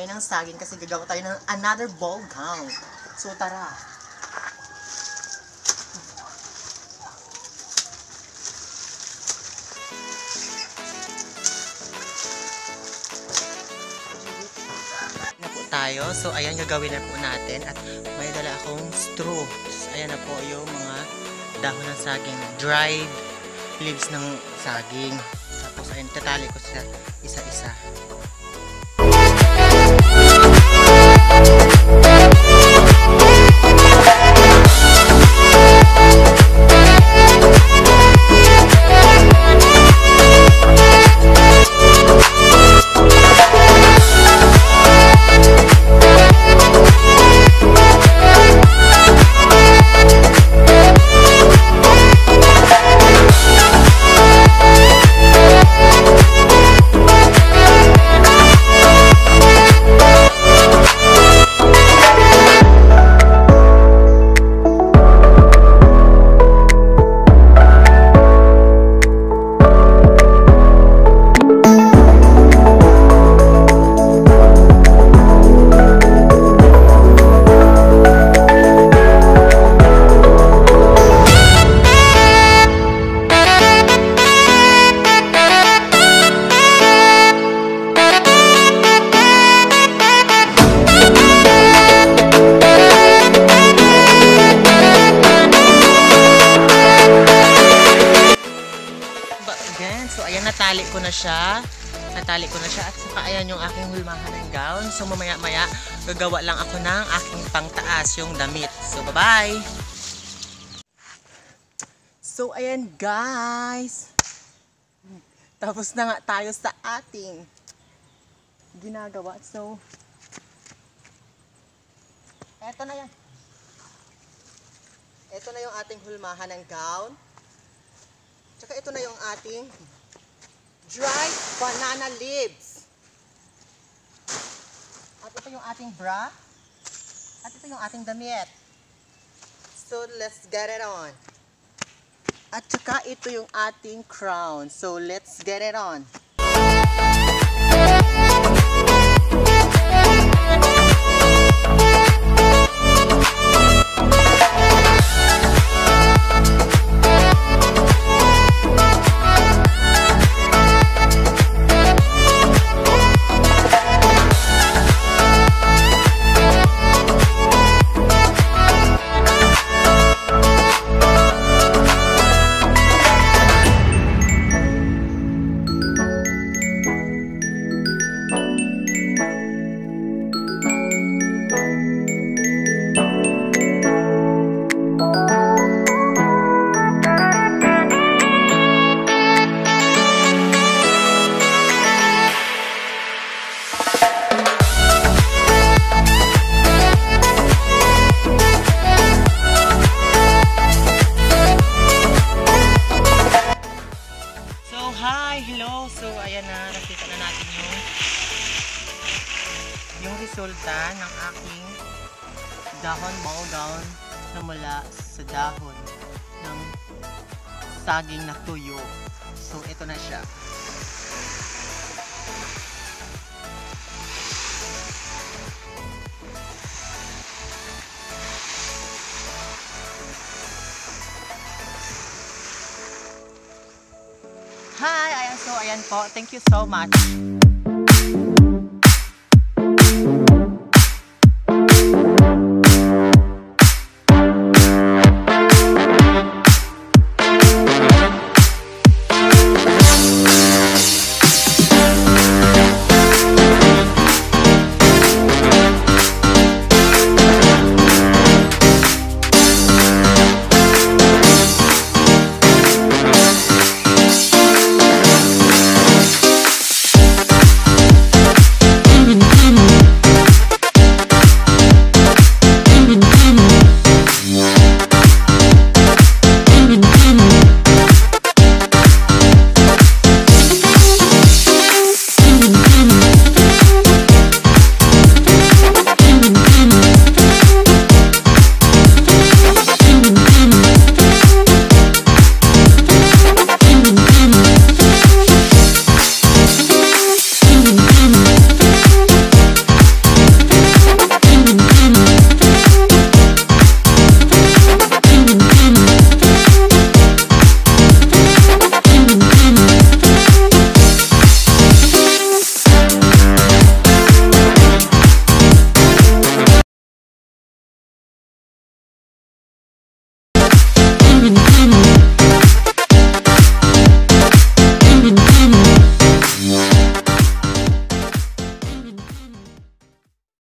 tayo ng saging kasi gagawa tayo ng another ball gown. So tara. Na po tayo. So ayan, gagawin na po natin at may dala akong straw. So, ayan na po yung mga dahon ng saging, dried leaves ng saging. Tapos ayun, tatali ko siya isa-isa. So ayan, natali ko na siya at saka ayan yung aking hulmahan ng gown. So mamaya maya gagawa lang ako ng aking pangtaas, yung damit. So bye bye. So ayan guys, tapos na nga tayo sa ating ginagawa. So eto na yan, eto na yung ating hulmahan ng gown. Tsaka ito na yung ating dried banana leaves. At ito yung ating bra. At ito yung ating damit. So let's get it on. At tsaka ito yung ating crown. So let's get it on. So ayan na, nakita na natin yung resulta ng aking dahon ball gown na mula sa dahon ng saging na tuyo. So ito na siya. Hi! So, ayan po. Thank you so much.